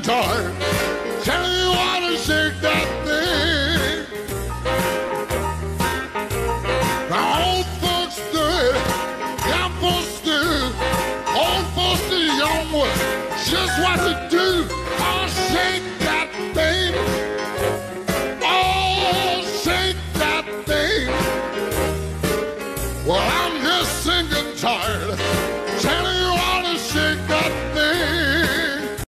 toy. Tell you how to shake that thing. The old folks do it, young folks do. Old folks do, young ones, just what to do. Oh, shake that thing. Oh, shake that thing. Well,